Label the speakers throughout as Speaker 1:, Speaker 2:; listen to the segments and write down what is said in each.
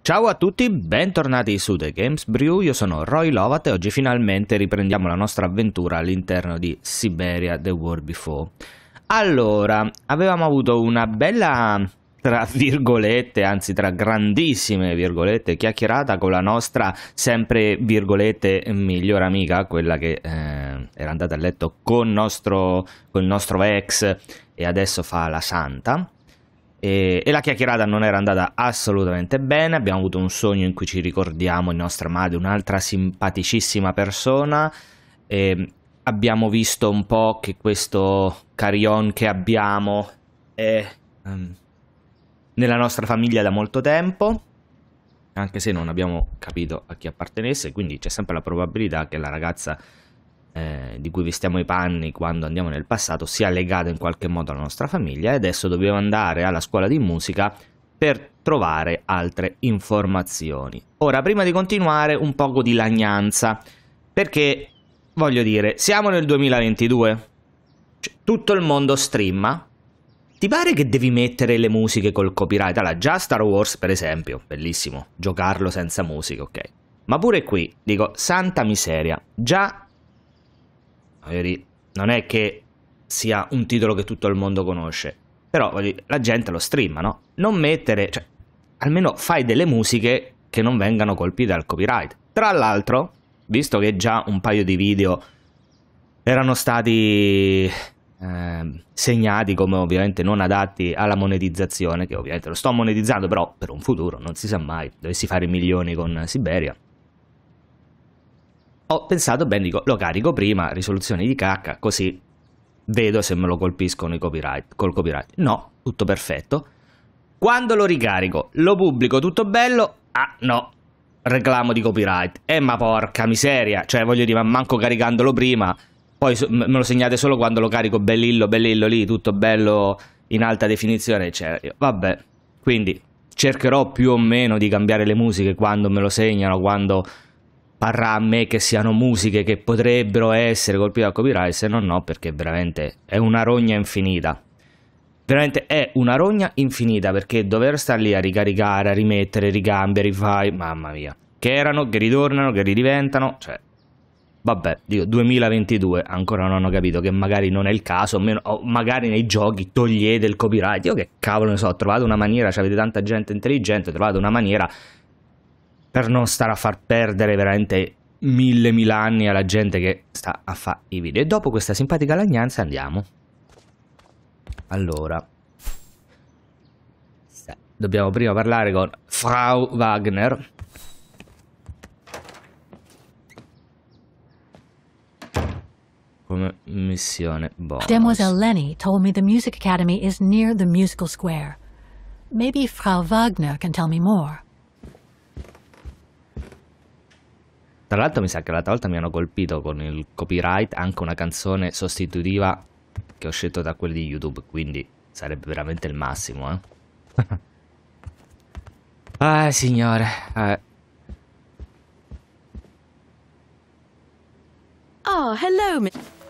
Speaker 1: Ciao a tutti, bentornati su The Games Brew, io sono Roy Lovat e oggi finalmente riprendiamo la nostra avventura all'interno di Siberia The War Before. Allora, avevamo avuto una bella, tra virgolette, anzi tra grandissime virgolette, chiacchierata con la nostra sempre virgolette migliore amica, quella che era andata a letto con il nostro ex e adesso fa la santa. E la chiacchierata non era andata assolutamente bene, abbiamo avuto un sogno in cui ci ricordiamo di nostra madre, un'altra simpaticissima persona, e abbiamo visto un po' che questo carillon che abbiamo è nella nostra famiglia da molto tempo, anche se non abbiamo capito a chi appartenesse, quindi c'è sempre la probabilità che la ragazza di cui vestiamo i panni quando andiamo nel passato sia legata in qualche modo alla nostra famiglia, e adesso dobbiamo andare alla scuola di musica per trovare altre informazioni. Ora, prima di continuare, un poco di lagnanza, perché voglio dire, siamo nel 2022, cioè, tutto il mondo streama. Ti pare che devi mettere le musiche col copyright? Allora, già Star Wars per esempio, bellissimo, giocarlo senza musica, ok, ma pure qui, dico, santa miseria, già non è che sia un titolo che tutto il mondo conosce, però la gente lo streama, no? Non mettere, cioè, almeno fai delle musiche che non vengano colpite dal copyright. Tra l'altro, visto che già un paio di video erano stati segnati come ovviamente non adatti alla monetizzazione, che ovviamente lo sto monetizzando, però per un futuro, non si sa mai, dovessi fare milioni con Siberia, ho pensato, bene, dico, lo carico prima, risoluzione di cacca, così vedo se me lo colpiscono col copyright. No, tutto perfetto. Quando lo ricarico, lo pubblico tutto bello, ah no, reclamo di copyright. Ma porca miseria, cioè voglio dire, ma manco caricandolo prima, poi me lo segnate solo quando lo carico bellillo lì, tutto bello in alta definizione, cioè, vabbè. Quindi cercherò più o meno di cambiare le musiche quando me lo segnano, quando parrà a me che siano musiche che potrebbero essere colpite dal copyright, se no, perché veramente è una rogna infinita. Veramente è una rogna infinita, perché dover stare lì a ricaricare, a rimettere, ricambia, rifai, mamma mia. Che erano, che ritornano, che ridiventano, cioè, vabbè, dico, 2022, ancora non ho capito che magari non è il caso, o magari nei giochi togliete il copyright. Io che cavolo ne so, ho trovato una maniera, avete tanta gente intelligente, ho trovato una maniera per non stare a far perdere veramente mille anni alla gente che sta a fare i video. E dopo questa simpatica lagnanza andiamo. Allora, dobbiamo prima parlare con Frau Wagner. Come missione bonus.
Speaker 2: Demoiselle Lenny told me the Music Academy is near the musical square. Maybe Frau Wagner can tell me more.
Speaker 1: Tra l'altro mi sa che l'altra volta mi hanno colpito con il copyright anche una canzone sostitutiva che ho scelto da quelli di YouTube, quindi sarebbe veramente il massimo, eh. Ah, signore.
Speaker 3: Oh, hello,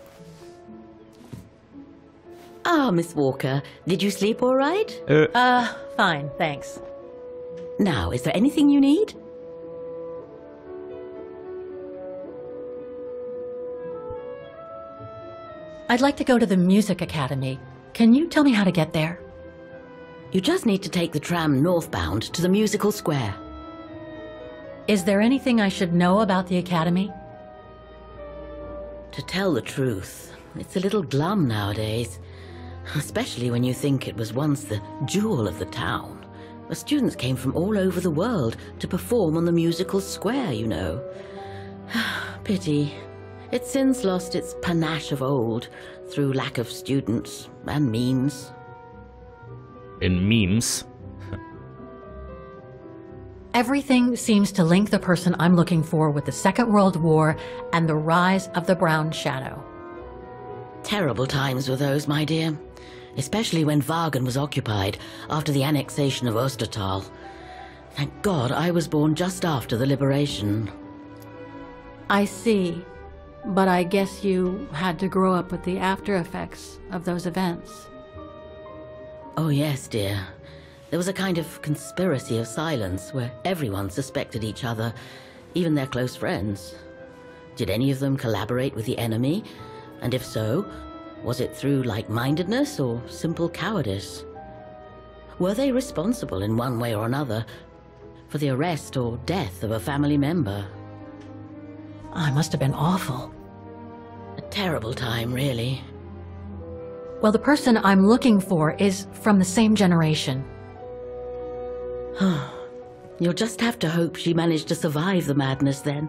Speaker 3: Miss Walker. Did you sleep all right?
Speaker 2: Fine, thanks.
Speaker 3: Now, is there anything you need?
Speaker 2: I'd like to go to the Music Academy. Can you tell me how to get there?
Speaker 3: You just need to take the tram northbound to the musical square.
Speaker 2: Is there anything I should know about the Academy?
Speaker 3: To tell the truth, it's a little glum nowadays. Especially when you think it was once the jewel of the town. The students came from all over the world to perform on the musical square, you know. Pity. It's since lost its panache of old through lack of students and means.
Speaker 1: And memes?
Speaker 2: Everything seems to link the person I'm looking for with the Second World War and the rise of the Brown Shadow.
Speaker 3: Terrible times were those, my dear. Especially when Wagen was occupied after the annexation of Ostertal. Thank God I was born just after the liberation.
Speaker 2: I see. But I guess you had to grow up with the after effects of those events.
Speaker 3: Oh yes, dear. There was a kind of conspiracy of silence where everyone suspected each other, even their close friends. Did any of them collaborate with the enemy? And if so, was it through like-mindedness or simple cowardice? Were they responsible in one way or another for the arrest or death of a family member?
Speaker 2: I must have been awful.
Speaker 3: A terrible time, really.
Speaker 2: Well, the person I'm looking for is from the same generation.
Speaker 3: You'll just have to hope she managed to survive the madness then.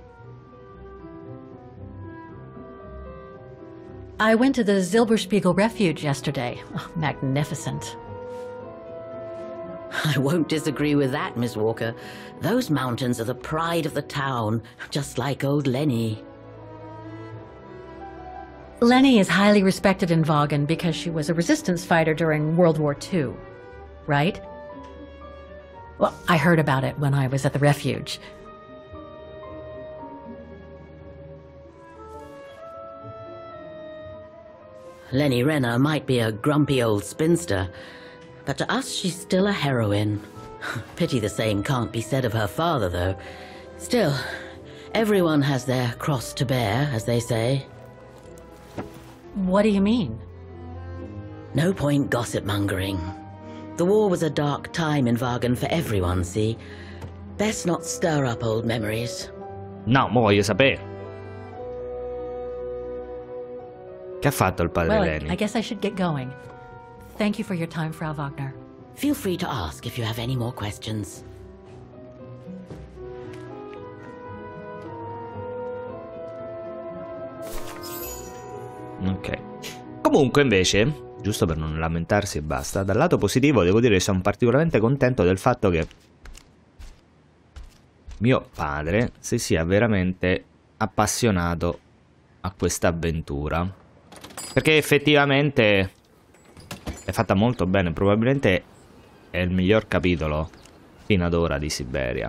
Speaker 2: I went to the Silberspiegel Refuge yesterday. Oh, magnificent.
Speaker 3: I won't disagree with that, Miss Walker. Those mountains are the pride of the town, just like old Lenny.
Speaker 2: Lenny is highly respected in Vaughan because she was a resistance fighter during World War II, right? Well, I heard about it when I was at the refuge.
Speaker 3: Lenny Renner might be a grumpy old spinster, but to us she's still a heroine. Pity the same can't be said of her father, though. Still, everyone has their cross to bear, as they say.
Speaker 2: What do you mean?
Speaker 3: No point gossip-mongering. The war was a dark time in Vaughan for everyone, see? Best not stir up old memories.
Speaker 1: No, mo voglio sapere. Che ha fatto il padre
Speaker 2: Well,
Speaker 1: Lenny?
Speaker 2: I guess I should get going. Thank you for your time, Frau Wagner.
Speaker 3: Feel free to ask if you have any more questions.
Speaker 1: Ok. Comunque, invece, giusto per non lamentarsi e basta, dal lato positivo devo dire che sono particolarmente contento del fatto che mio padre si sia veramente appassionato a questa avventura, perché effettivamente è fatta molto bene. Probabilmente è il miglior capitolo fino ad ora di Siberia.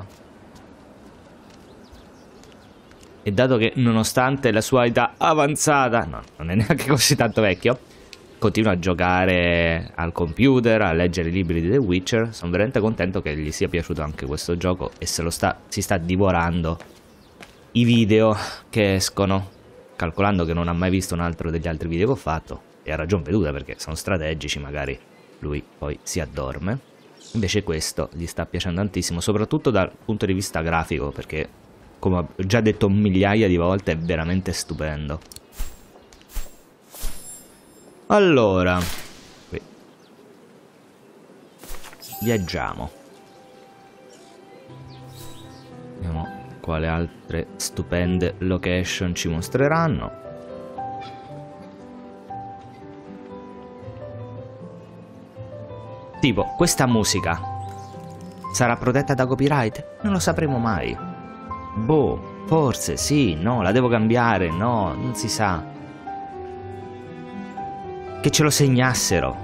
Speaker 1: E dato che nonostante la sua età avanzata, no, non è neanche così tanto vecchio, continua a giocare al computer, a leggere i libri di The Witcher, sono veramente contento che gli sia piaciuto anche questo gioco e si sta divorando i video che escono, calcolando che non ha mai visto un altro degli altri video che ho fatto, e ha ragion veduta perché sono strategici, magari lui poi si addorme. Invece questo gli sta piacendo tantissimo, soprattutto dal punto di vista grafico, perché come ho già detto migliaia di volte è veramente stupendo. Allora, qui viaggiamo. Vediamo quale altre stupende location ci mostreranno. Tipo, questa musica sarà protetta da copyright? Non lo sapremo mai. Boh, forse sì, no, la devo cambiare, no, non si sa. Che ce lo segnassero.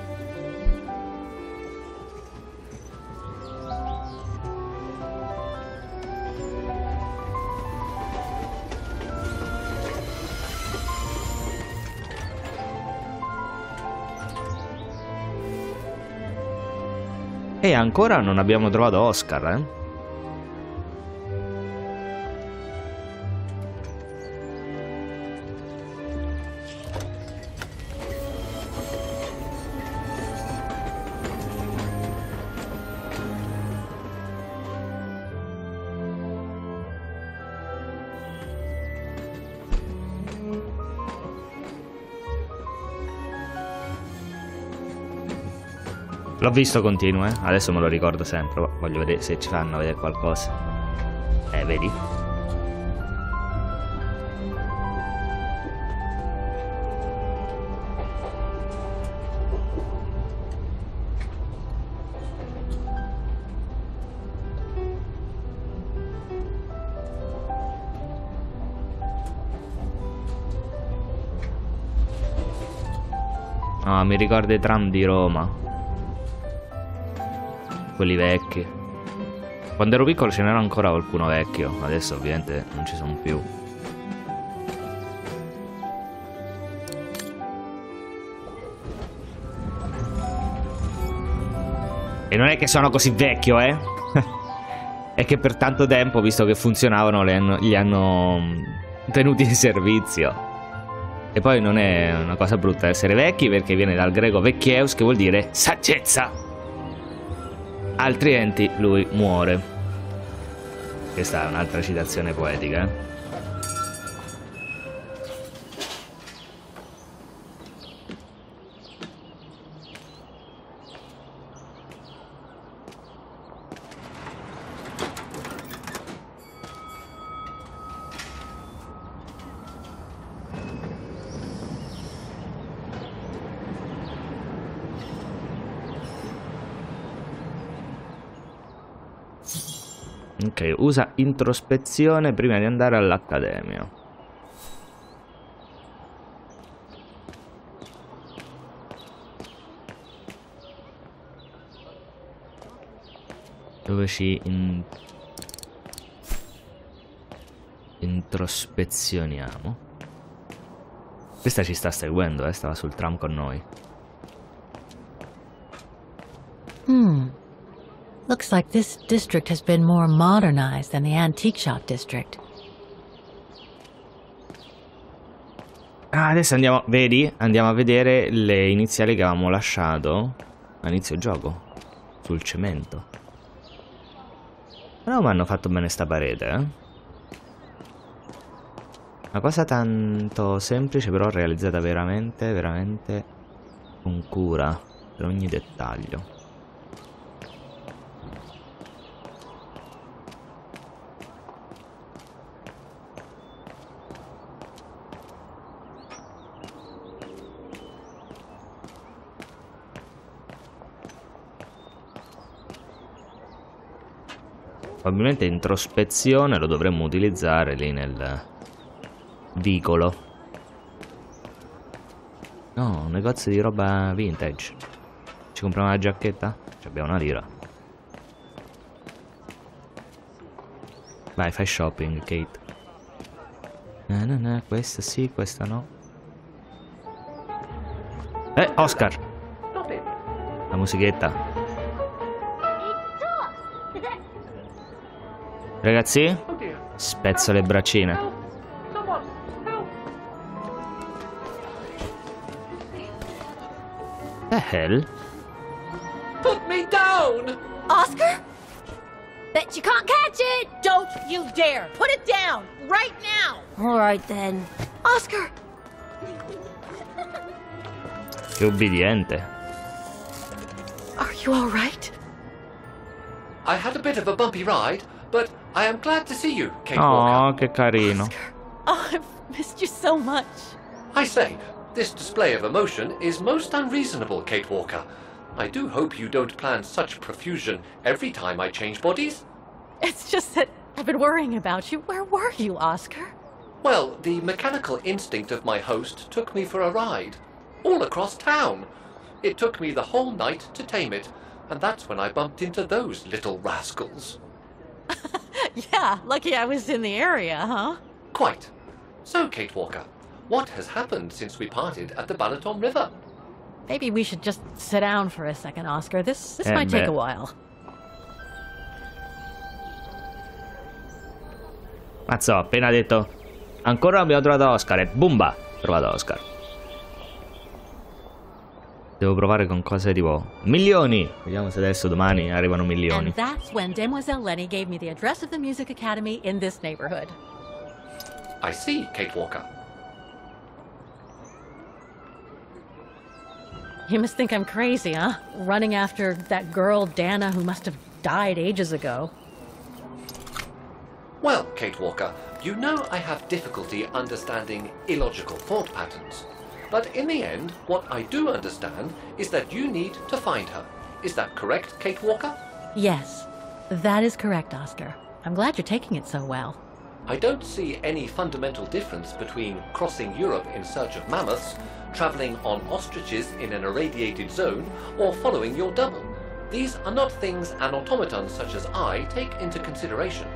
Speaker 1: E ancora non abbiamo trovato Oscar, eh? L'ho visto continuo, adesso me lo ricordo sempre. Voglio vedere se ci fanno vedere qualcosa. Vedi? Ah, mi ricorda i tram di Roma. Quelli vecchi. Quando ero piccolo ce n'era ancora qualcuno vecchio. Adesso ovviamente non ci sono più. E non è che sono così vecchio, eh? È che per tanto tempo, visto che funzionavano, li hanno tenuti in servizio. E poi non è una cosa brutta essere vecchi, perché viene dal greco vecchieus, che vuol dire saggezza. Altrimenti lui muore. Questa è un'altra citazione poetica, eh? Ok, usa introspezione prima di andare all'accademia. Dove ci introspezioniamo. Questa ci sta seguendo, stava sul tram con noi.
Speaker 2: Looks like this district has been more modernized than the antique shop district.
Speaker 1: Ah, adesso andiamo, vedi? Andiamo a vedere le iniziali che avevamo lasciato all'inizio gioco. Sul cemento. Però mi hanno fatto bene sta parete, eh? Una cosa tanto semplice, però realizzata veramente, veramente con cura per ogni dettaglio. Probabilmente introspezione lo dovremmo utilizzare lì nel vicolo. No, un negozio di roba vintage. Ci compriamo una giacchetta? Ci abbiamo una lira. Vai, fai shopping, Kate. No, questa sì, questa no. Oscar! La musichetta. Ragazzi, spezzo le braccine. The hell?
Speaker 4: Put me down!
Speaker 5: Oscar? Bet you can't catch it! Don't you dare! Put it down! Right now! Alright then. Oscar!
Speaker 1: Che ubbidiente.
Speaker 2: Are you all right?
Speaker 4: I had a bit of a bumpy ride, but I am glad to see you, Kate Walker.
Speaker 1: Oh, che carino.
Speaker 5: Oh, I've missed you so much.
Speaker 4: I say, this display of emotion is most unreasonable, Kate Walker. I do hope you don't plan such profusion every time I change bodies.
Speaker 5: It's just that I've been worrying about you. Where were you, Oscar?
Speaker 4: Well, the mechanical instinct of my host took me for a ride, all across town. It took me the whole night to tame it, and that's when I bumped into those little rascals.
Speaker 5: Yeah, lucky I was in the area, huh?
Speaker 4: Quite. So, Kate Walker, what has happened since we parted at the Balaton River?
Speaker 5: Maybe we should just sit down for a second, Oscar. This might take a while.
Speaker 1: Mazzo, ho appena detto ancora abbiamo trovato Oscar e bumba, trovato Oscar. Devo provare con cose tipo milioni. Vediamo se adesso domani arrivano milioni.
Speaker 2: And that's when Demoiselle Lenny gave me the address of the Music Academy in this neighborhood.
Speaker 4: I see, Kate Walker.
Speaker 2: You must think I'm crazy, huh? Running after that girl, Dana, who must have died ages ago.
Speaker 4: Well, Kate Walker, you know I have difficulty understanding illogical thought patterns. But in the end, what I do understand is that you need to find her. Is that correct, Kate Walker?
Speaker 2: Yes, that is correct, Oscar. I'm glad you're taking it so well.
Speaker 4: I don't see any fundamental difference between crossing Europe in search of mammoths, travelling on ostriches in an irradiated zone, or following your double. These are not things an automaton such as I take into consideration.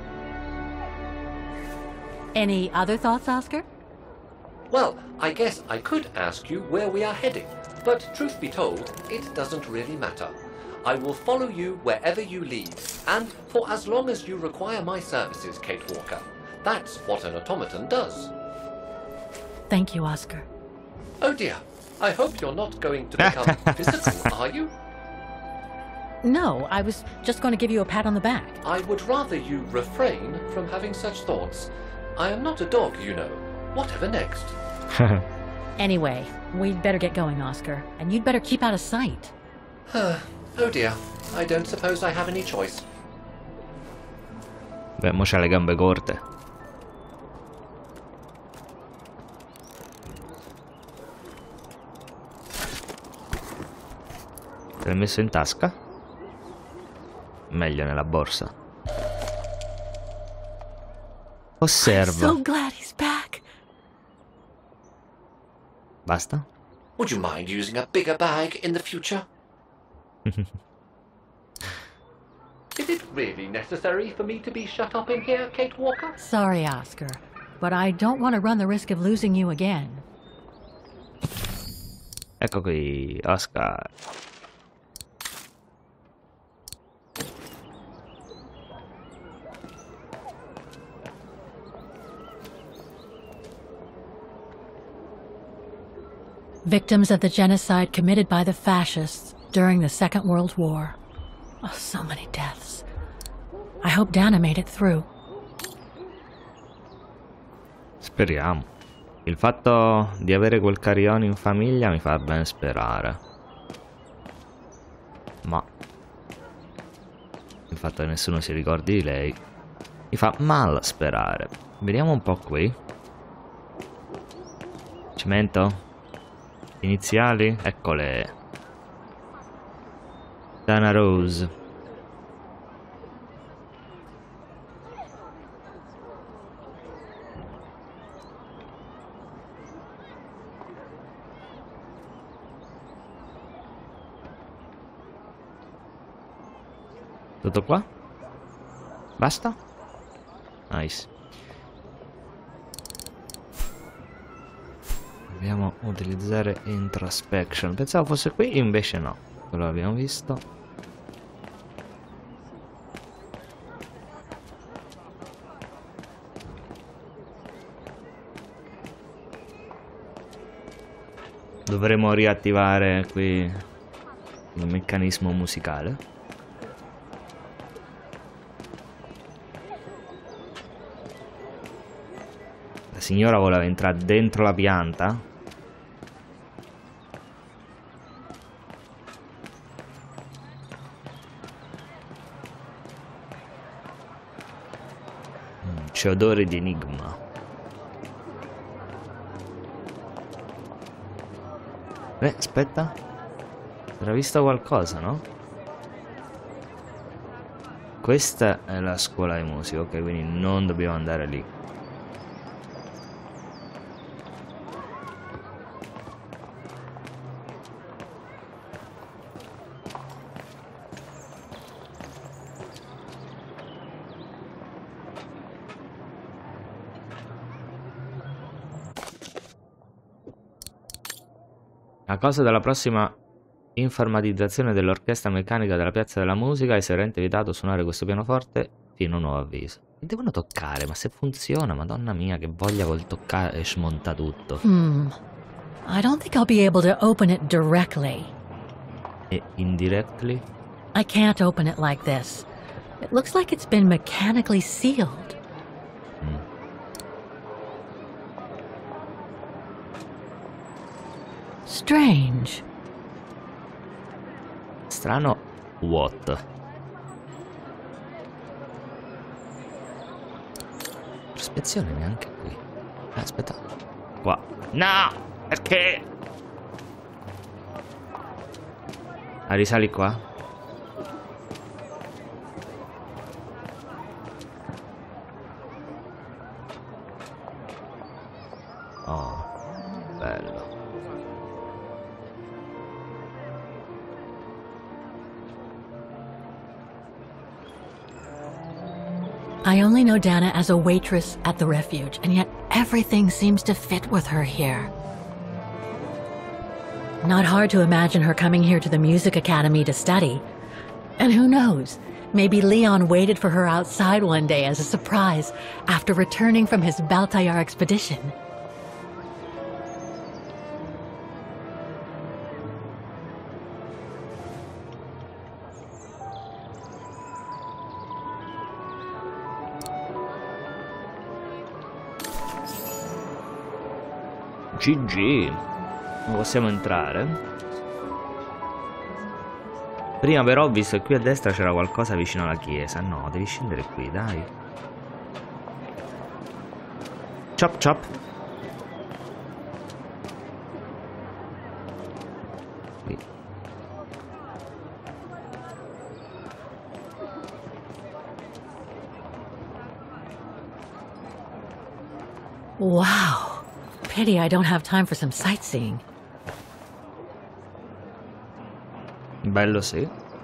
Speaker 2: Any other thoughts, Oscar?
Speaker 4: Well, I guess I could ask you where we are heading, but truth be told, it doesn't really matter. I will follow you wherever you lead, and for as long as you require my services, Kate Walker. That's what an automaton does.
Speaker 2: Thank you, Oscar.
Speaker 4: Oh dear, I hope you're not going to become physical, are you?
Speaker 2: No, I was just going to give you a pat on the back.
Speaker 4: I would rather you refrain from having such thoughts. I am not a dog, you know. Whatever next?
Speaker 2: Anyway, we'd better get going, Oscar, and you'd better keep out of sight.
Speaker 4: Oh dear, I don't suppose I have any choice.
Speaker 1: Beh, mo c'ha le gambe corte. Te l'hai messo in tasca? Meglio nella borsa. Osserva.
Speaker 2: So glad he's back.
Speaker 1: Basta?
Speaker 4: Would you mind using a bigger bag in the future? Is it really necessary for me to be shut up in here, Kate Walker?
Speaker 2: Sorry, Oscar, but I don't want to run the risk of losing you again.
Speaker 1: Ecco qui, Oscar.
Speaker 2: Victims of the genocide committed by the fascists during the Second World War. Oh, so many deaths. I hope Dana made it through.
Speaker 1: Speriamo. Il fatto di avere quel carrione in famiglia mi fa ben sperare. Ma il fatto che nessuno si ricordi di lei mi fa mal sperare. Vediamo un po' qui. Cimento? Iniziali? Eccole. Dana Rose. Tutto qua? Basta? Nice. Dobbiamo utilizzare introspection. Pensavo fosse qui, invece no. Quello l'abbiamo visto. Dovremo riattivare qui il meccanismo musicale. La signora voleva entrare dentro la pianta. C'è odore di enigma. Aspetta. Era visto qualcosa, no? Questa è la scuola di musica, ok, quindi non dobbiamo andare lì. A causa della prossima informatizzazione dell'orchestra meccanica della Piazza della Musica, è seriamente vietato suonare questo pianoforte fino a un nuovo avviso. Mi devono toccare, ma se funziona, madonna mia, che voglia col toccare smonta tutto.
Speaker 2: I don't think I'll be able to open it directly.
Speaker 1: E indirectly?
Speaker 2: I can't open it like this. It looks like it's been mechanically sealed. Strange.
Speaker 1: Strano what? Prospezione neanche qui. Aspetta. Qua. No! Perché? Ah, risali qua? Oh, bello.
Speaker 2: I only know Dana as a waitress at the refuge, and yet everything seems to fit with her here. Not hard to imagine her coming here to the music academy to study. And who knows? Maybe Leon waited for her outside one day as a surprise after returning from his Baltayar expedition.
Speaker 1: GG. Non possiamo entrare. Prima però ho visto che qui a destra c'era qualcosa vicino alla chiesa. No, devi scendere qui, dai. Chop chop. Qui.
Speaker 2: Wow. Pity I don't have time for some sightseeing.
Speaker 1: Bello, sì.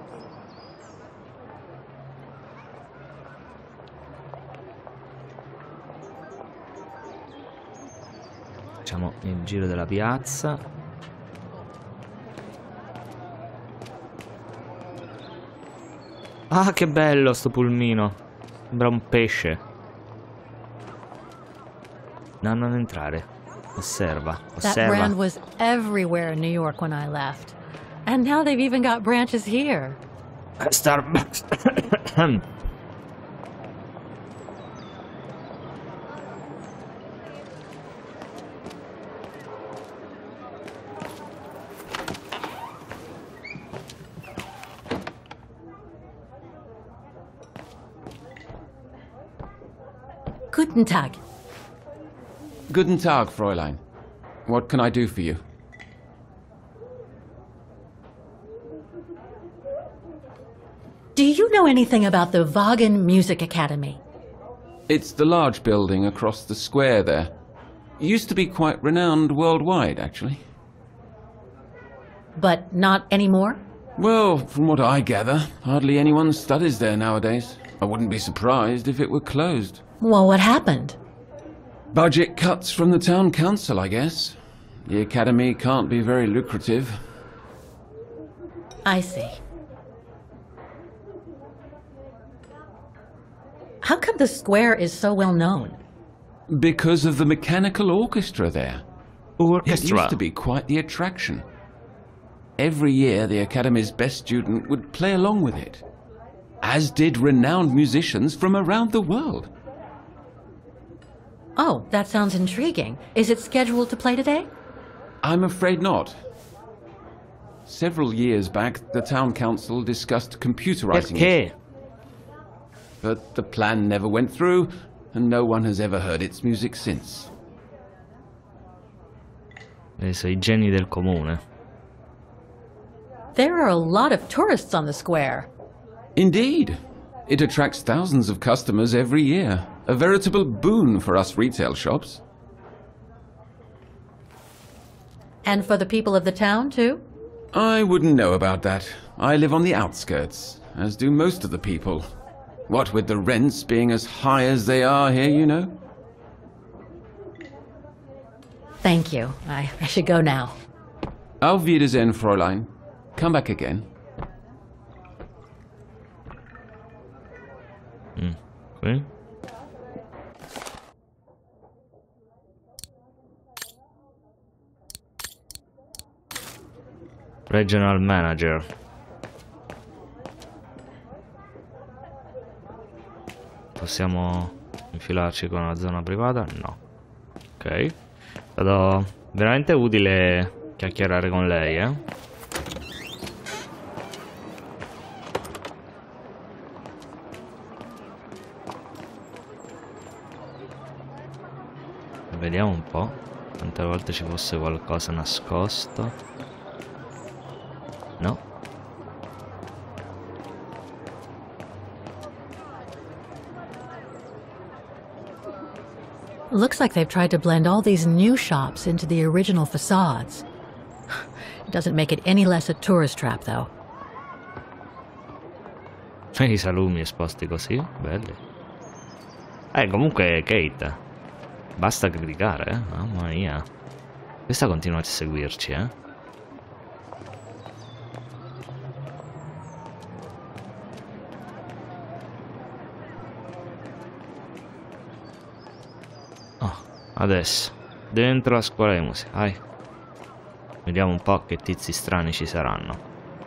Speaker 1: Facciamo il giro della piazza. Ah, che bello sto pulmino. Sembra un pesce. No, non entrare. Osserva,
Speaker 2: That
Speaker 1: osserva.
Speaker 2: brand was everywhere in New York when I left. And now they've even got branches here.
Speaker 1: Starbucks.
Speaker 2: Guten Tag.
Speaker 6: Guten Tag, Fräulein. What can I do for you?
Speaker 2: Do you know anything about the Vaughan Music Academy?
Speaker 6: It's the large building across the square there. Used to be quite renowned worldwide, actually.
Speaker 2: But not anymore?
Speaker 6: Well, from what I gather, hardly anyone studies there nowadays. I wouldn't be surprised if it were closed.
Speaker 2: Well, what happened?
Speaker 6: Budget cuts from the town council, I guess. The academy can't be very lucrative.
Speaker 2: I see. How come the square is so well known?
Speaker 6: Because of the mechanical orchestra there. It
Speaker 1: Orchestra.
Speaker 6: used to be quite the attraction. Every year, the Academy's best student would play along with it, as did renowned musicians from around the world.
Speaker 2: Oh, that sounds intriguing. Is it scheduled to play today?
Speaker 6: I'm afraid not. Several years back, the town council discussed computerizing it,
Speaker 1: Perché?
Speaker 6: but the plan never went through, and no one has ever heard its music since.
Speaker 1: Adesso i geni del comune.
Speaker 2: There are a lot of tourists on the square.
Speaker 6: Indeed. It attracts thousands of customers every year. A veritable boon for us retail shops.
Speaker 2: And for the people of the town, too?
Speaker 6: I wouldn't know about that. I live on the outskirts, as do most of the people. What with the rents being as high as they are here, you know?
Speaker 2: Thank you. I should go now.
Speaker 6: Auf Wiedersehen, Fräulein. Come back again.
Speaker 1: Qui? Regional Manager. Possiamo infilarci con una zona privata? No. Ok. È stato veramente utile chiacchierare con lei, eh? Vediamo un po'. Quante volte ci fosse qualcosa nascosto. No.
Speaker 2: Looks like they've tried to blend all these new shops into the original facades. It doesn't make it any less a tourist trap, though.
Speaker 1: I salumi esposti così, belli. Comunque Kate. Basta criticare, eh? Mamma mia. Questa continua a seguirci, eh? Adesso, dentro la scuola di musica, vai. Vediamo un po' che tizi strani ci saranno.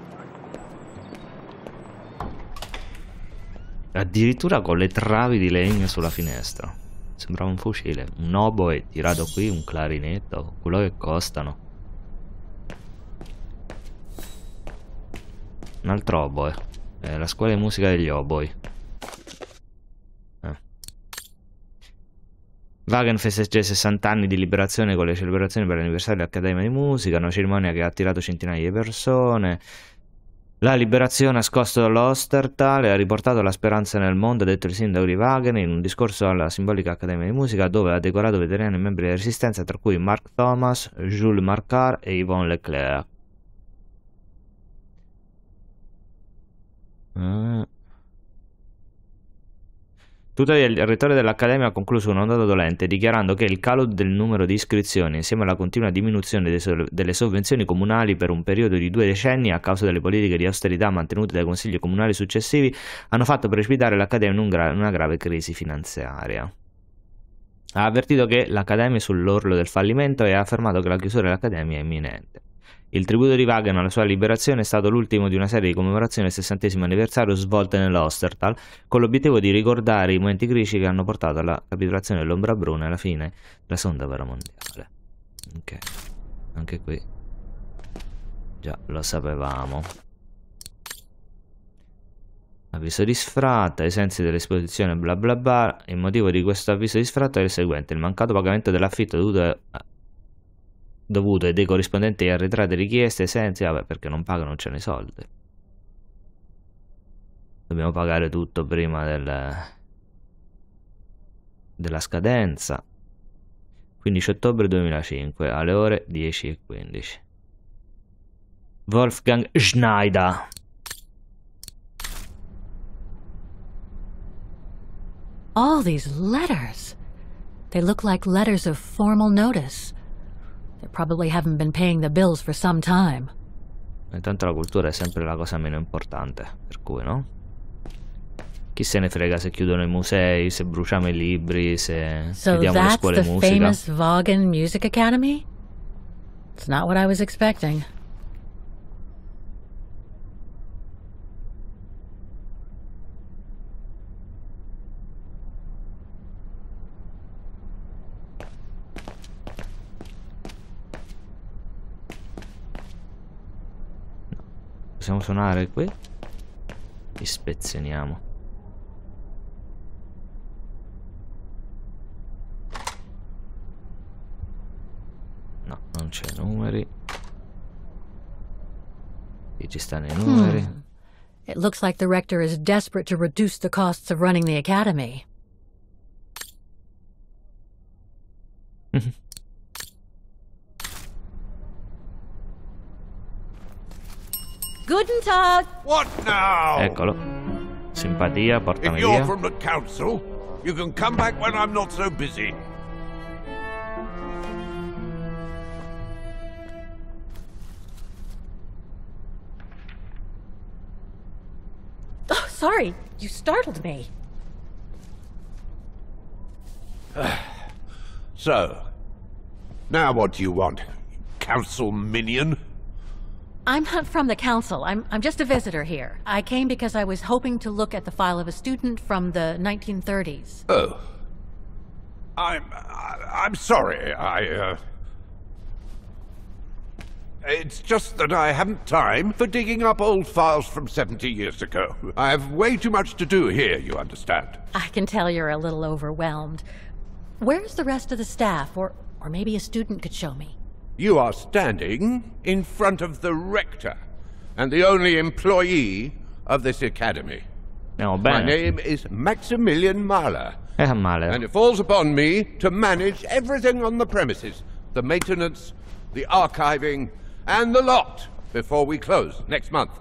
Speaker 1: Addirittura con le travi di legno sulla finestra. Sembrava un fucile. Un oboe tirato qui, un clarinetto, quello che costano. Un altro oboe. La scuola di musica degli oboi. Wagen festeggia i 60 anni di liberazione con le celebrazioni per l'anniversario dell'Accademia di Musica, una cerimonia che ha attirato centinaia di persone. La liberazione ha scosso l'Ostertal e ha riportato la speranza nel mondo, ha detto il sindaco di Wagen in un discorso alla simbolica Accademia di Musica, dove ha decorato veterani e membri della Resistenza, tra cui Mark Thomas, Jules Marcard e Yvonne Leclerc. Tuttavia il rettore dell'Accademia ha concluso una nota dolente, dichiarando che il calo del numero di iscrizioni, insieme alla continua diminuzione delle sovvenzioni comunali per un periodo di 2 decenni a causa delle politiche di austerità mantenute dai consigli comunali successivi, hanno fatto precipitare l'Accademia in una grave crisi finanziaria. Ha avvertito che l'Accademia è sull'orlo del fallimento e ha affermato che la chiusura dell'Accademia è imminente. Il tributo di Wagen alla sua liberazione è stato l'ultimo di una serie di commemorazioni del 60° anniversario svolte nell'Ostertal, con l'obiettivo di ricordare i momenti critici che hanno portato alla capitolazione dell'Ombra Bruna e alla fine della Seconda Guerra Mondiale. Ok, anche qui già lo sapevamo. Avviso di sfratto, ai sensi dell'esposizione bla bla bla. Il motivo di questo avviso di sfratto è il seguente: il mancato pagamento dell'affitto dovuto ai dei corrispondenti arretrate richieste, sensi, vabbè, perché non pagano, non c'hanno i soldi. Dobbiamo pagare tutto prima della scadenza. 15 ottobre 2005 alle ore 10:15. Wolfgang Schneider.
Speaker 2: All these letters. They look like letters of formal notice. They probably haven't been paying the bills for some time.
Speaker 1: Intanto la cultura è sempre la cosa meno importante, per cui, no? Chi se ne frega se chiudono i musei, se bruciamo i libri, se chiudiamo le scuole musica.
Speaker 2: So that's the famous Wagen Music Academy? It's not what I was expecting.
Speaker 1: Possiamo suonare qui? Ispezioniamo. No, non c'è numeri. Qui ci stanno i numeri.
Speaker 2: It looks like the rector is desperate to reduce the costs of running the academy.
Speaker 5: Guten Tag!
Speaker 7: What now?
Speaker 1: Eccolo. Simpatia, portami
Speaker 7: If you're
Speaker 1: via.
Speaker 7: from the council, you can come back when I'm not so busy.
Speaker 2: Oh, sorry, you startled me.
Speaker 7: So, now what do you want, council minion?
Speaker 2: I'm not from the council. I'm just a visitor here. I came because I was hoping to look at the file of a student from the 1930s.
Speaker 7: Oh. I'm sorry, It's just that I haven't time for digging up old files from 70 years ago. I have way too much to do here, you understand.
Speaker 2: I can tell you're a little overwhelmed. Where's the rest of the staff? Or maybe a student could show me.
Speaker 7: You are standing in front of the rector and the only employee of this academy.
Speaker 1: Andiamo
Speaker 7: My
Speaker 1: bene.
Speaker 7: name is Maximilian Mahler,
Speaker 1: Male.
Speaker 7: and it falls upon me to manage everything on the premises, the maintenance, the archiving, and the lot before we close next month.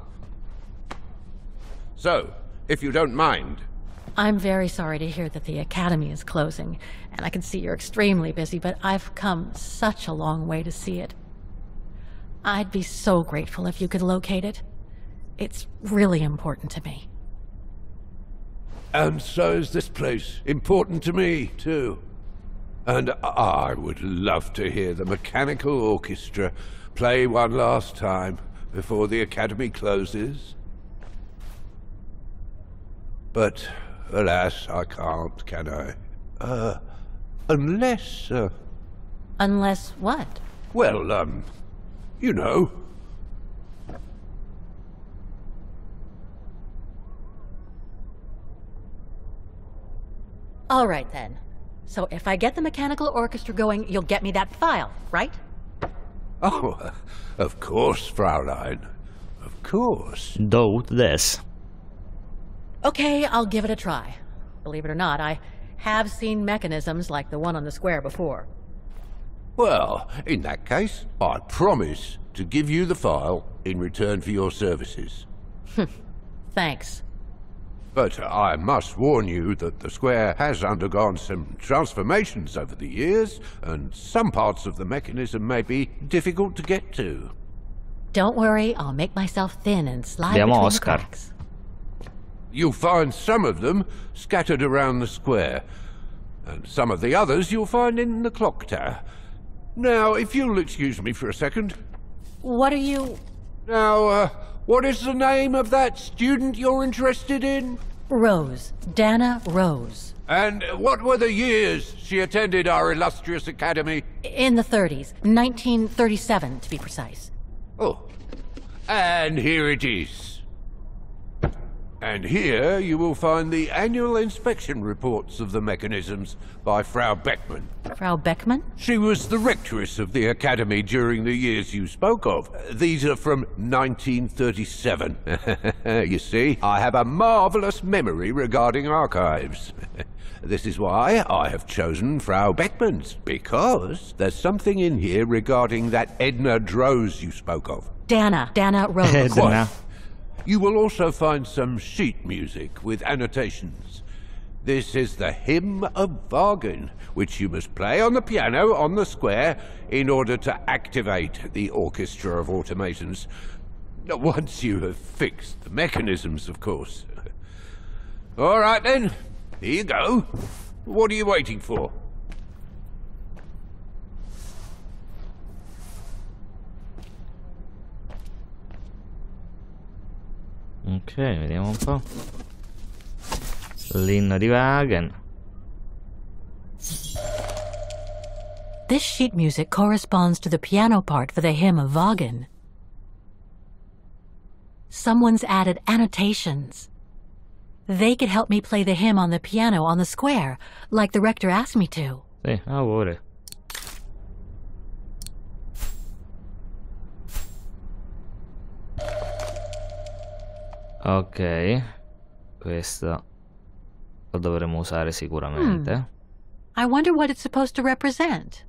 Speaker 7: So, if you don't mind,
Speaker 2: I'm very sorry to hear that the academy is closing, and I can see you're extremely busy, but I've come such a long way to see it. I'd be so grateful if you could locate it. It's really important to me.
Speaker 7: and so is this place important to me, too. And I would love to hear the Mechanical Orchestra play one last time before the Academy closes. But, alas, I can't, can I? Unless,
Speaker 2: Unless what?
Speaker 7: well, you know.
Speaker 2: All right, then. So if I get the Mechanical Orchestra going, you'll get me that file, right?
Speaker 7: Oh, of course, Fraulein. Of course.
Speaker 1: Doubt this.
Speaker 2: Okay, I'll give it a try. Believe it or not, I have seen mechanisms like the one on the square before.
Speaker 7: Well, in that case, I promise to give you the file in return for your services.
Speaker 2: Thanks.
Speaker 7: But I must warn you that the square has undergone some transformations over the years, and some parts of the mechanism may be difficult to get to.
Speaker 2: Don't worry, I'll make myself thin and slide
Speaker 1: Abbiamo
Speaker 2: between
Speaker 1: Oscar.
Speaker 2: the cracks.
Speaker 7: You'll find some of them scattered around the square, and some of the others you'll find in the clock tower. Now, if you'll excuse me for a second.
Speaker 2: What are you...
Speaker 7: Now, what is the name of that student you're interested in?
Speaker 2: Rose. Dana Rose.
Speaker 7: And what were the years she attended our illustrious academy?
Speaker 2: In the 30s. 1937, to be precise.
Speaker 7: Oh, and here it is. And here you will find the annual inspection reports of the mechanisms by Frau Beckmann.
Speaker 2: Frau Beckmann?
Speaker 7: She was the rectoress of the academy during the years you spoke of. These are from 1937. You see, I have a marvelous memory regarding archives. This is why I have chosen Frau Beckmann's, because there's something in here regarding that Edna Droz you spoke of.
Speaker 2: Dana Rose.
Speaker 1: Edna.
Speaker 7: You will also find some sheet music with annotations. This is the Hymn of Wagen, which you must play on the piano on the square in order to activate the Orchestra of Automatons. Once you have fixed the mechanisms, of course. All right then, here you go. What are you waiting for?
Speaker 1: Ok, vediamo un po'. L'inno di Wagen.
Speaker 2: This sheet music corresponds to the piano part for the Hymn of Wagen. Someone's added annotations. They could help me play the hymn on the piano on the square, like the rector asked me to.
Speaker 1: Sì, auguri. Ok, questo lo dovremo usare sicuramente.
Speaker 2: I wonder what it's supposed to represent.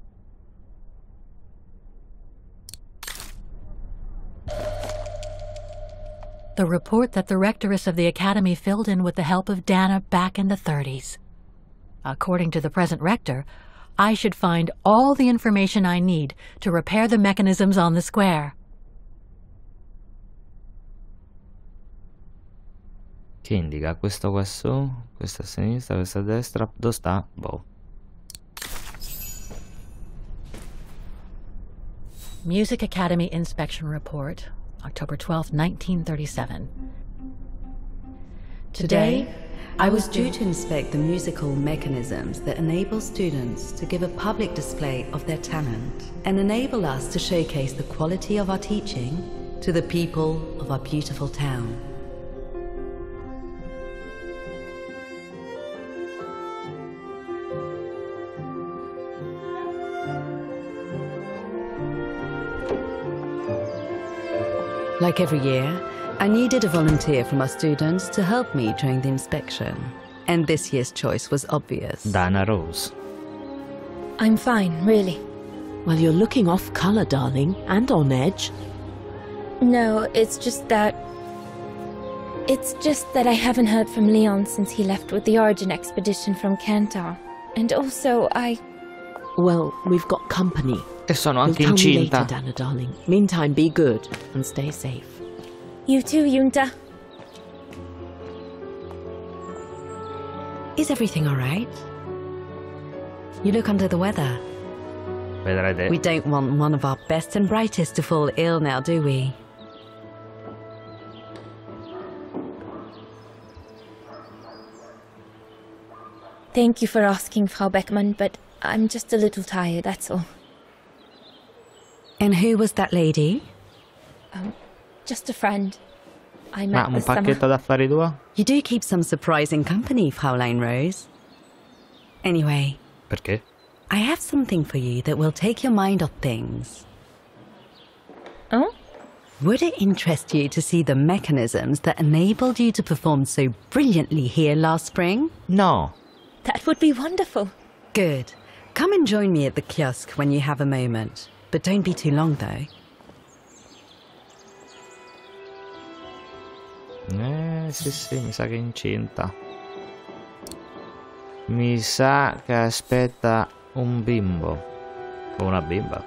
Speaker 2: The report that the rectoress of the academy filled in with the help of Dana back in the 30s. According to the present rector, I should find all the information I need to repair the mechanisms on the square.
Speaker 1: Che indica questo qua su, questo a sinistra, questo a destra. Dove sta? Boh.
Speaker 2: Music Academy Inspection Report, October 12, 1937.
Speaker 8: Today, I was due to inspect the musical mechanisms that enable students to give a public display of their talent and enable us to showcase the quality of our teaching to the people of our beautiful town. Like every year, I needed a volunteer from our students to help me during the inspection. And this year's choice was obvious.
Speaker 1: Dana Rose.
Speaker 5: I'm fine, really.
Speaker 9: Well, you're looking off color, darling, and on edge.
Speaker 5: No, it's just that I haven't heard from Leon since he left with the Origin expedition from Kantar. And also,
Speaker 9: Well, we've got company.
Speaker 1: E sono
Speaker 9: We'll
Speaker 1: anche
Speaker 9: tell you
Speaker 1: incinta.
Speaker 9: later, Dana, darling. Meantime, be good and stay safe.
Speaker 5: You too, Yunta.
Speaker 8: Is everything all right? You look under the weather.
Speaker 1: Vedrete.
Speaker 8: We don't want one of our best and brightest to fall ill now, do we?
Speaker 10: Thank you for asking, Frau Beckmann, but I'm just a little tired, that's all.
Speaker 8: And who was that lady?
Speaker 10: Just a friend. I
Speaker 1: Ma
Speaker 10: met
Speaker 1: un
Speaker 10: this summer.
Speaker 1: pacchetto d'affari tua?
Speaker 8: You do keep some surprising company, Fraulein Rose. Anyway,
Speaker 1: Perché?
Speaker 8: I have something for you that will take your mind off things.
Speaker 10: Oh?
Speaker 8: Would it interest you to see the mechanisms that enabled you to perform so brilliantly here last spring?
Speaker 1: No.
Speaker 10: That would be wonderful.
Speaker 8: Good. Come and join me at the kiosk when you have a moment. But don't be too long, though.
Speaker 1: Sì, mi sa che è incinta. Mi sa che aspetta un bimbo. O una bimba.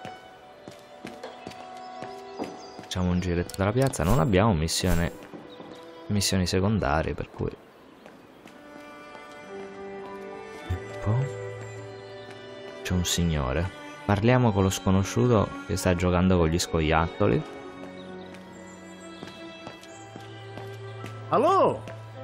Speaker 1: Facciamo un giretto dalla piazza. Non abbiamo missioni secondarie, per cui... E poi... c'è un signore. Parliamo con lo sconosciuto che sta giocando con gli scoiattoli.
Speaker 11: Hello!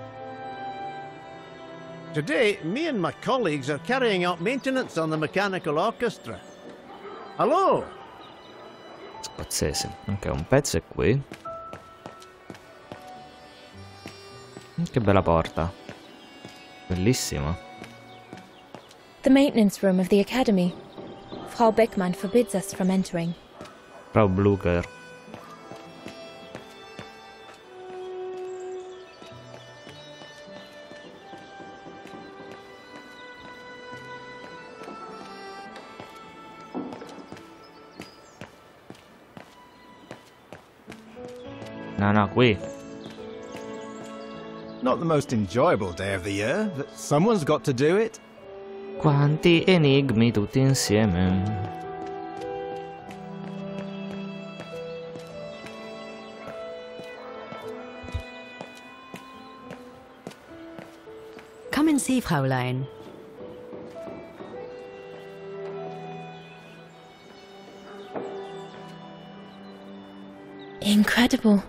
Speaker 11: Today, me and my colleagues are carrying out maintenance on the mechanical orchestra. Hello!
Speaker 1: Scozzese. Ok, un pezzo è qui. Che bella porta. Bellissima.
Speaker 10: The maintenance room of the Academy. Frau Beckmann forbids us from entering.
Speaker 1: Frau Blucher. No, qui.
Speaker 12: Not the most enjoyable day of the year, but someone's got to do it.
Speaker 1: Quanti enigmi tutti insieme.
Speaker 8: Come and see, Fraulein.
Speaker 10: Incredible.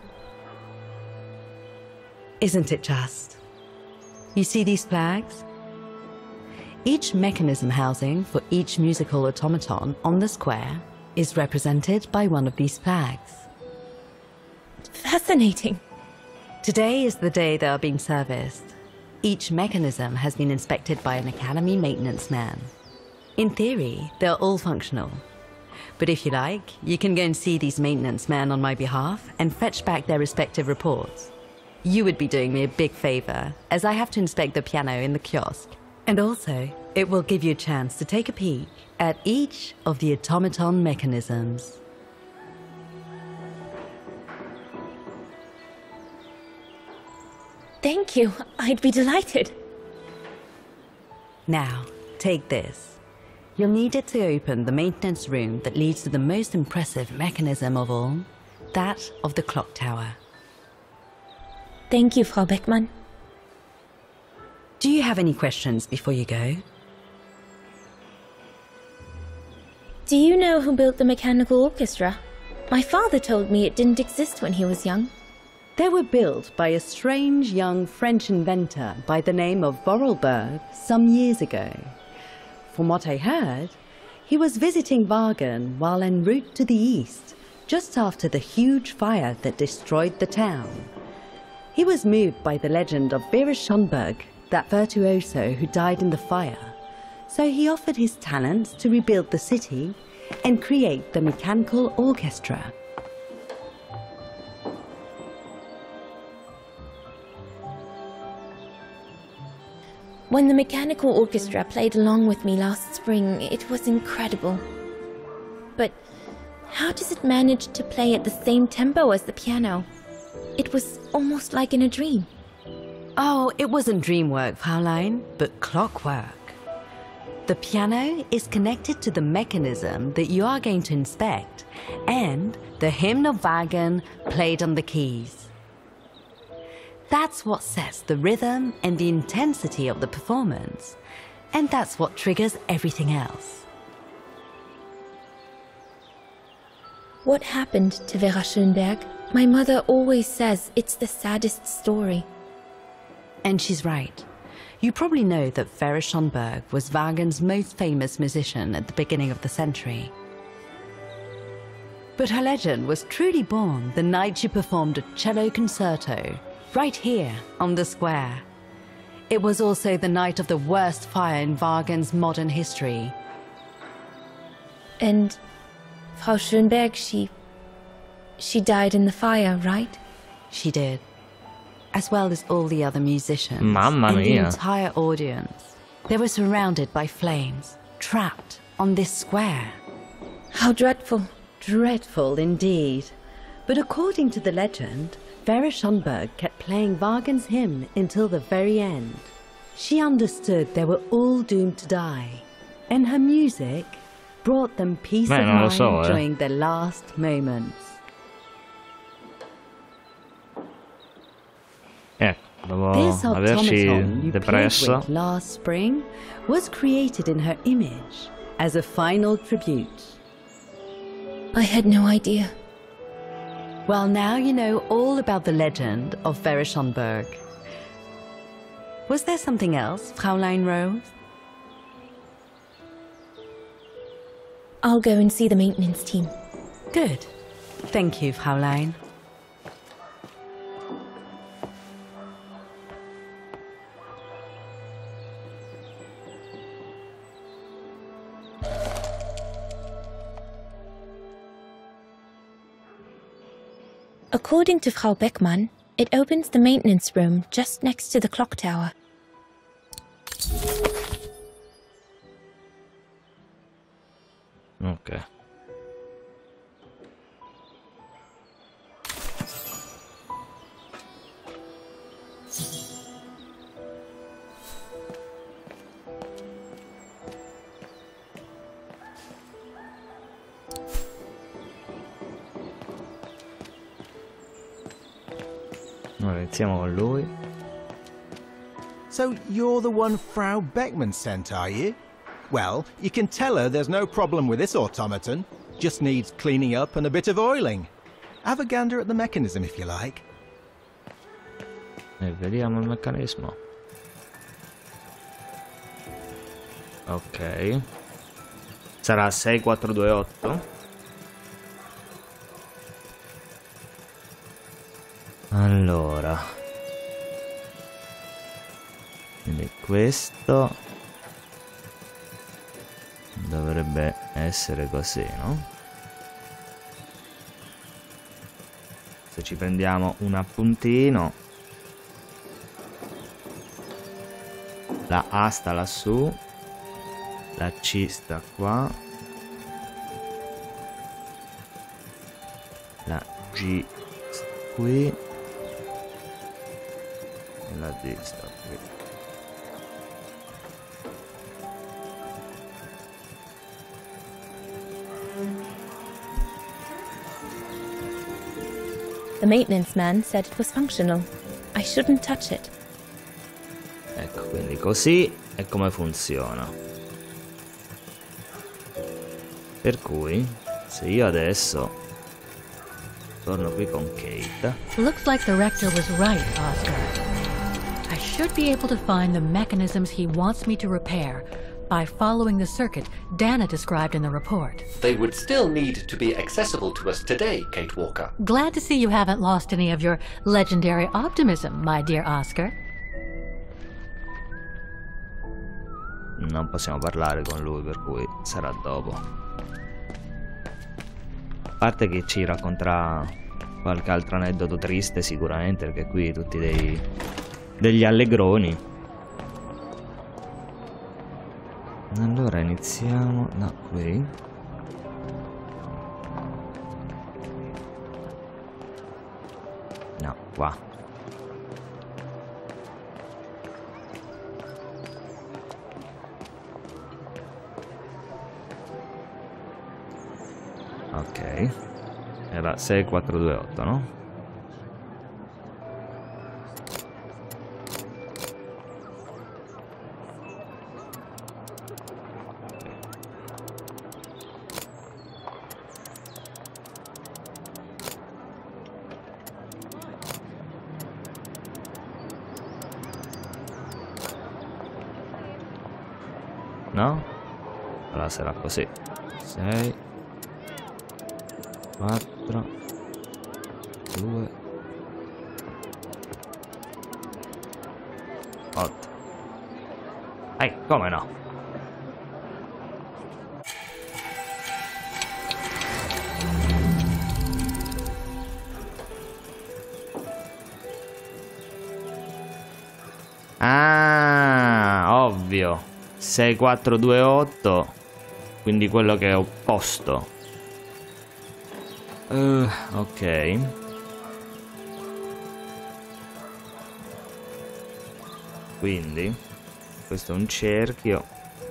Speaker 8: Isn't it just? You see these flags? Each mechanism housing for each musical automaton on the square is represented by one of these flags.
Speaker 10: Fascinating.
Speaker 8: Today is the day they are being serviced. Each mechanism has been inspected by an Academy maintenance man. In theory, they're all functional. But if you like, you can go and see these maintenance men on my behalf and fetch back their respective reports. You would be doing me a big favor, as I have to inspect the piano in the kiosk. And also, it will give you a chance to take a peek at each of the automaton mechanisms.
Speaker 10: Thank you. I'd be delighted.
Speaker 8: Now, take this. You'll need it to open the maintenance room that leads to the most impressive mechanism of all, that of the clock tower.
Speaker 10: Thank you, Frau Beckmann.
Speaker 8: Do you have any questions before you go?
Speaker 10: Do you know who built the mechanical orchestra? My father told me it didn't exist when he was young.
Speaker 8: They were built by a strange young French inventor by the name of Vorarlberg some years ago. From what I heard, he was visiting Wagen while en route to the east, just after the huge fire that destroyed the town. He was moved by the legend of Vera Schönberg, that virtuoso who died in the fire, so he offered his talents to rebuild the city and create the mechanical orchestra.
Speaker 10: When the mechanical orchestra played along with me last spring, it was incredible. But how does it manage to play at the same tempo as the piano? It was almost like in a dream.
Speaker 8: Oh, it wasn't dream work, Fraulein, but clockwork. The piano is connected to the mechanism that you are going to inspect, and the hymn of Wagen played on the keys. That's what sets the rhythm and the intensity of the performance. And that's what triggers everything else.
Speaker 10: What happened to Vera Schönberg? My mother always says it's the saddest story.
Speaker 8: And she's right. You probably know that Vera Schönberg was Wagner's most famous musician at the beginning of the century. But her legend was truly born the night she performed a cello concerto right here on the square. It was also the night of the worst fire in Wagner's modern history.
Speaker 10: And Frau Schönberg, she died in the fire, right?
Speaker 8: She did. As well as all the other musicians.
Speaker 1: Mamma
Speaker 8: and the
Speaker 1: mia.
Speaker 8: entire audience. They were surrounded by flames, trapped on this square.
Speaker 10: How dreadful.
Speaker 8: Dreadful indeed. But according to the legend, Vera Schönberg kept playing Wagner's hymn until the very end. She understood they were all doomed to die, and her music brought them peace of mind during their last moments. This automaton you played with last spring was created in her image as a final tribute.
Speaker 10: I had no idea.
Speaker 8: Well, now you know all about the legend of Vera Schönberg. Was there something else, Fräulein Rose?
Speaker 10: I'll go and see the maintenance team.
Speaker 8: Good. Thank you, Fräulein.
Speaker 10: According to Frau Beckmann, it opens the maintenance room just next to the clock tower.
Speaker 1: Ok. Allora, iniziamo con lui.
Speaker 12: So you're the one Frau Beckmann sent, are you? Well, you can tell her there's no problem with this automaton. Just needs cleaning up and a bit of oiling. Have a gander at the mechanism if you like.
Speaker 1: E vediamo il meccanismo. Ok. Sarà 6428. Allora, quindi questo dovrebbe essere così, no? Se ci prendiamo un appuntino, la A sta lassù, la C sta qua, la G sta qui, la D sta qui.
Speaker 10: The maintenance man said it was functional. I shouldn't touch it.
Speaker 1: Ecco, quindi così è come funziona. Per cui, se io adesso torno qui con Kate.
Speaker 2: Looks like the rector was right, Oscar. I should be able to find the mechanisms he wants me to repair by following the circuit Dana described in the report.
Speaker 4: They would still need to be accessible to us today, Kate Walker.
Speaker 2: Glad to see you haven't lost any of your legendary optimism, my dear Oscar.
Speaker 1: Non possiamo parlare con lui, per cui sarà dopo. A parte che ci racconterà qualche altro aneddoto triste sicuramente, perché qui tutti degli allegroni. Allora iniziamo da qui. No, qua. Ok. Era 6428, no? No? Allora sarà così. 6 4 2 8. Come no? Ah, ovvio. 6 4 2 8. Quindi quello che ho posto. Ok. Quindi questo è un cerchio.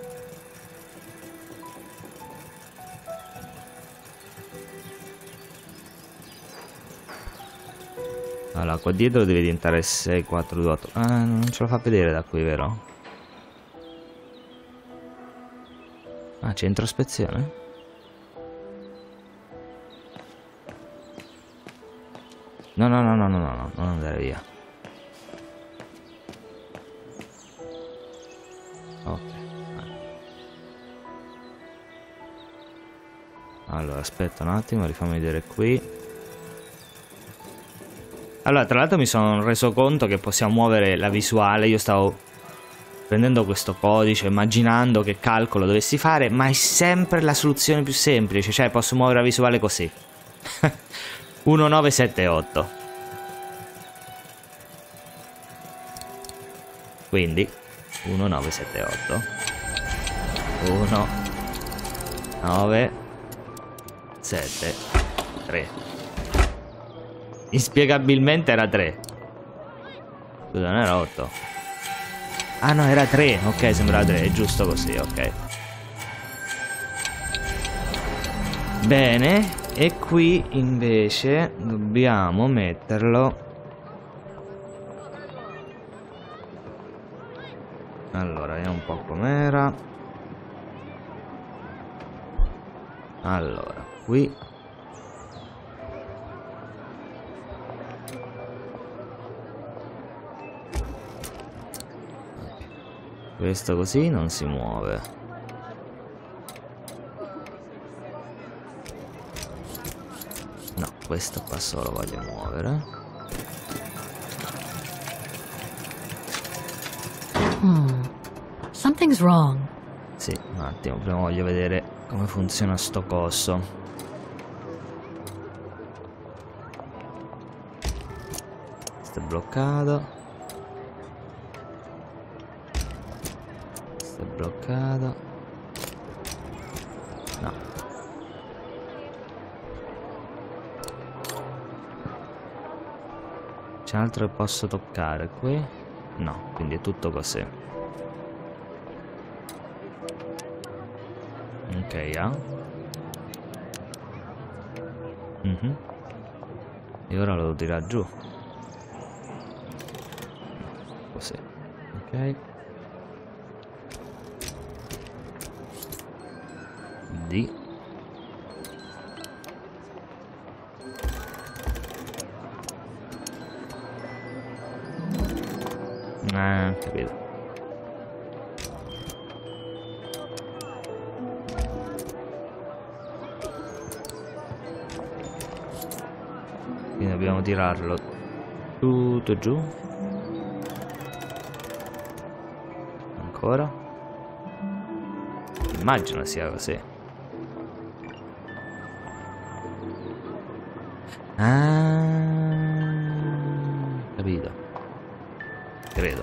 Speaker 1: Allora, qua dietro deve diventare 6 4 2 8. Ah, non ce lo fa vedere da qui, vero? Ah, c'è introspezione? No, non andare via. Ok. Allora, aspetta un attimo, rifammi vedere qui. Allora, tra l'altro mi sono reso conto che possiamo muovere la visuale. Io stavo prendendo questo codice, immaginando che calcolo dovessi fare, ma è sempre la soluzione più semplice. Cioè, posso muovere la visuale così. 1 9 7 8. Quindi 1 9 7 8 1 9 7 3. Inspiegabilmente era 3. Scusa, non era 8. Ah no, era 3. Ok, sembrava 3. È giusto così, ok. Bene. E qui invece dobbiamo metterlo. Allora, vediamo un po' com'era. Allora, qui. Questo così non si muove. No, questo qua solo voglio muovere.
Speaker 2: Something's wrong.
Speaker 1: Sì, un attimo, prima voglio vedere come funziona sto coso. Questo è bloccato. Questo è bloccato. No. C'è altro che posso toccare qui? No, quindi è tutto così. Ok, E ora lo devo tirare giù. Così. Ok. D. Capito. Quindi dobbiamo tirarlo tutto giù. Ancora. Immagino sia così. Capito. Credo.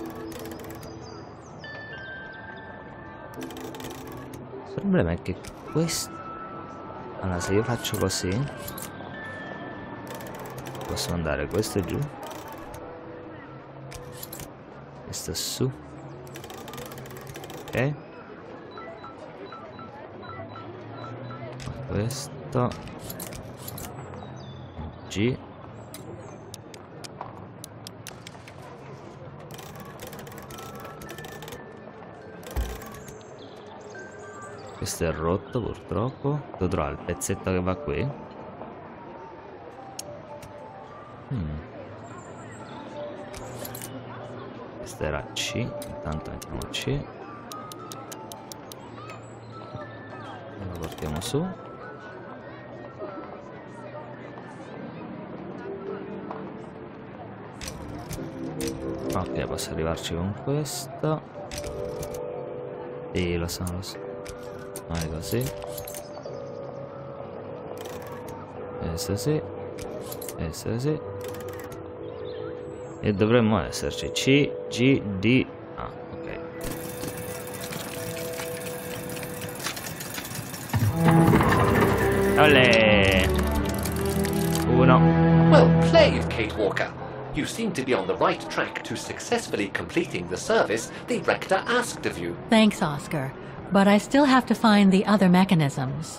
Speaker 1: Il problema è che questo... Allora, se io faccio così, posso andare questo giù, questo su, ok, questo G, questo è rotto purtroppo, devo trovare il pezzetto che va qui. Questa era C, intanto mettiamo C. Mettiamo su. Ok, posso arrivarci con questo. Sì, lo so, lo so. Vai così. Questo sì. Questo sì. E dovremmo esserci C, G, D. Ah, ok. Olè! Uno.
Speaker 4: Well played, Kate Walker. You seem to be on the right track to successfully completing the service the rector asked of you.
Speaker 2: Thanks, Oscar. But I still have to find the other mechanisms.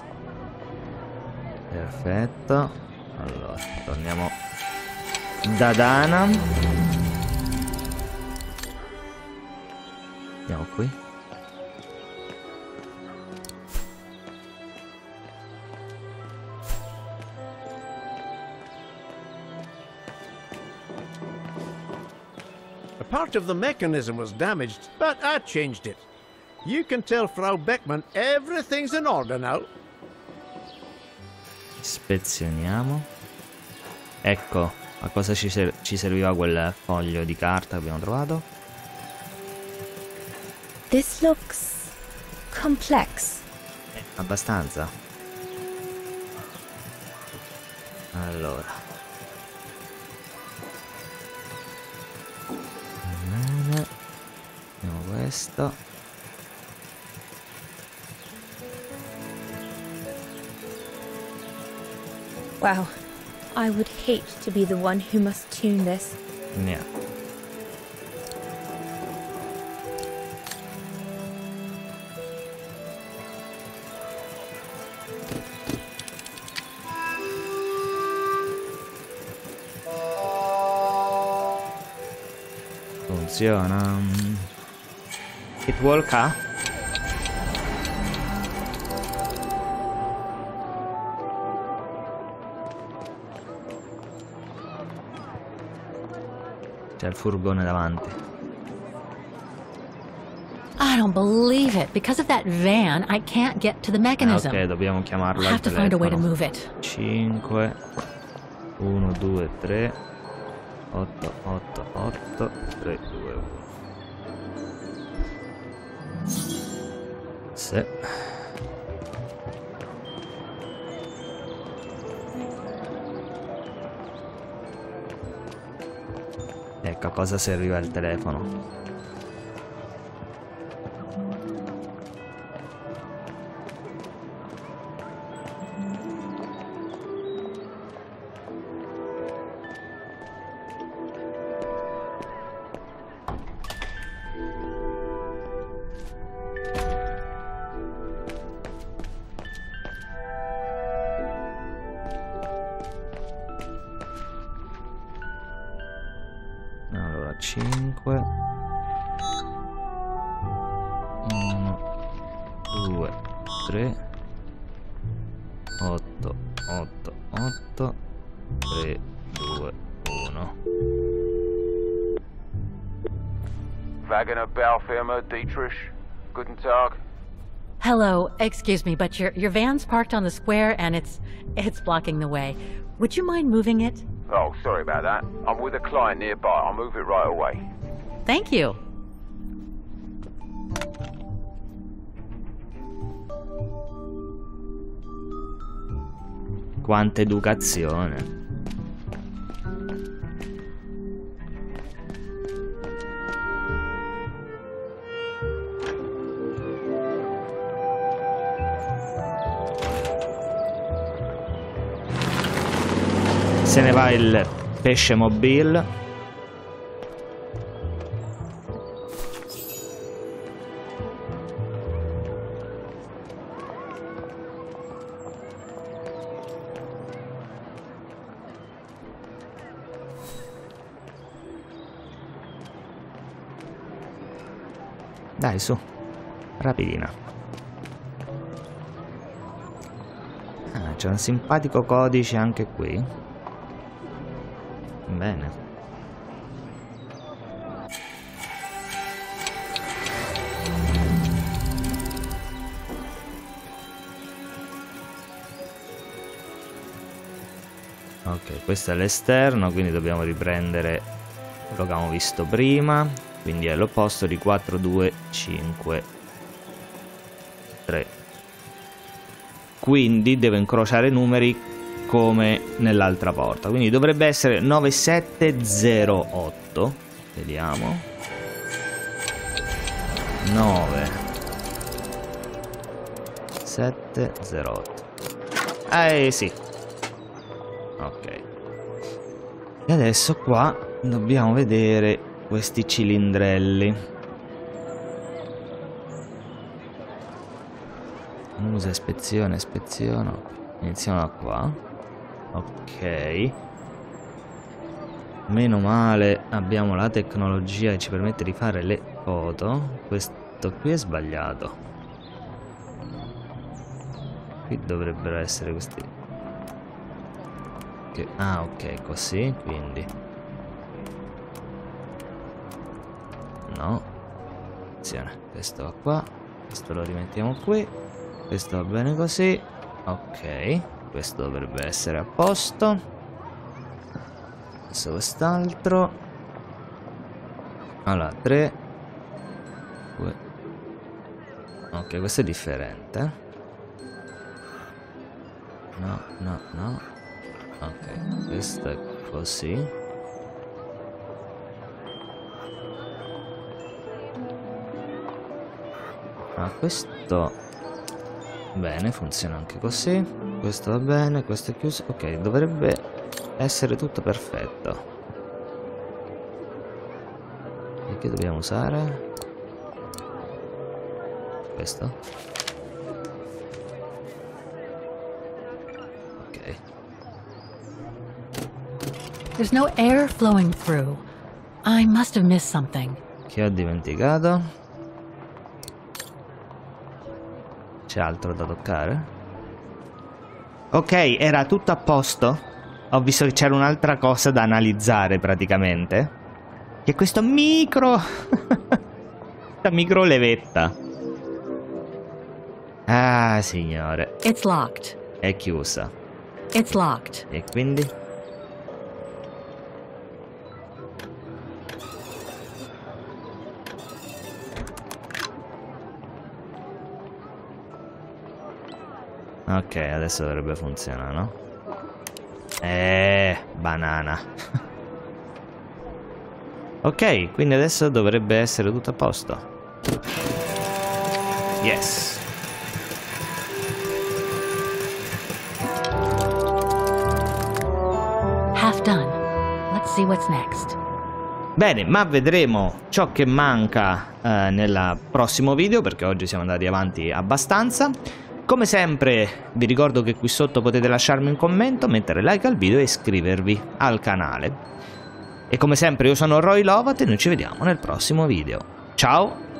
Speaker 1: Perfetto. Allora, torniamo da Dana. Andiamo qui.
Speaker 11: A part of the mechanism was damaged, but I changed it. You can tell Frau Beckman everything's in order now.
Speaker 1: Ispezioniamo. Ecco, a cosa ci serviva quel foglio di carta che abbiamo trovato?
Speaker 10: This looks complex.
Speaker 1: Abbastanza. Allora. Bene. Vediamo questo.
Speaker 10: Wow, I would hate to be the one who must tune this.
Speaker 1: Yeah. Funziona. It walk? C'è il furgone davanti.
Speaker 2: I don't believe it. Because of that van, I can't get to the mechanism.
Speaker 1: Ok, dobbiamo chiamarlo
Speaker 2: I
Speaker 1: al
Speaker 2: have to find a way to
Speaker 1: telefono.
Speaker 2: move it.
Speaker 1: 5 1 2 3 8 8 8 3 2 1. Sì. Ecco a cosa serviva il telefono. Allora 5 1 2 3 8 8 8 3 2 1.
Speaker 13: Wagener Baufirma, Dietrich. Guten Tag.
Speaker 2: Hello, excuse me, but your van's parked on the square and it's blocking the way. Would you mind moving it?
Speaker 13: Oh, sorry about that. I'm with a client nearby. I'll move it right away.
Speaker 2: Thank you.
Speaker 1: Quanta educazione. Se ne va il pesce mobile. Dai, su. Rapidina. Ah, c'è un simpatico codice anche qui. Bene. Ok, questo è l'esterno, quindi dobbiamo riprendere quello che abbiamo visto prima. Quindi è l'opposto di 4, 2, 5, 3. Quindi devo incrociare numeri come nell'altra porta. Quindi dovrebbe essere 9708. Vediamo. 9708. Sì. Ok. E adesso qua dobbiamo vedere questi cilindrelli. Usa, ispezione, ispeziono. Iniziamo da qua. Ok. Meno male abbiamo la tecnologia che ci permette di fare le foto. Questo qui è sbagliato. Qui dovrebbero essere questi. Ah, ok, così, quindi. No. Attenzione, questo va qua. Questo lo rimettiamo qui. Questo va bene così. Ok, questo dovrebbe essere a posto. Adesso quest'altro. Allora, 3 2. Ok, questo è differente. No, no, no. Ok, questo è così. Ah, questo bene, funziona anche così. Questo va bene, questo è chiuso. Ok, dovrebbe essere tutto perfetto. E che dobbiamo usare? Questo? Ok.
Speaker 2: There's no air flowing through. I must have missed something.
Speaker 1: Che ho dimenticato? C'è altro da toccare? Ok, era tutto a posto. Ho visto che c'era un'altra cosa da analizzare praticamente. Che è questo micro... questa micro levetta. Ah, signore.
Speaker 2: It's locked.
Speaker 1: È chiusa.
Speaker 2: It's locked.
Speaker 1: E quindi? Ok, adesso dovrebbe funzionare, no? Banana. Ok, quindi adesso dovrebbe essere tutto a posto. Yes.
Speaker 2: Half done. Let's see what's next.
Speaker 1: Bene, ma vedremo ciò che manca nel prossimo video, perché oggi siamo andati avanti abbastanza. Come sempre vi ricordo che qui sotto potete lasciarmi un commento, mettere like al video e iscrivervi al canale. E come sempre io sono Roy Lovat e noi ci vediamo nel prossimo video. Ciao!